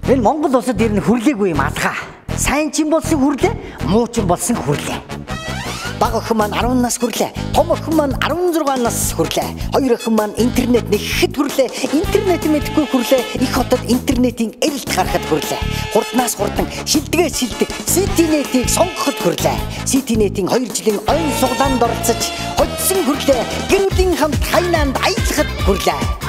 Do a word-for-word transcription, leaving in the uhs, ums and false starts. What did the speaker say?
Энэ Монгол улсад ер нь хүрлээгүй юм алгаа. Сайн ч юм болсон хүрлээ, муу ч юм болсон хүрлээ. Бага охин маань арван нас хүрлээ. Том охин маань арван зургаан нас хүрлээ. Хоёр охин маань интернет нэхэхэд хүрлээ. Интернет мэдгүй хүрлээ. Их хотод интернетийн эрэлт харахад хүрлээ. Хурднаас хурдан шилдэгээ шилдэг Ситинетийг сонгоход хүрлээ. Ситинетийн хоёр жилийн ойн суглаанд оролцож хоцсон хүрлээ. Гэрүүлийн хамт хайнаанд аялахад хүрлээ.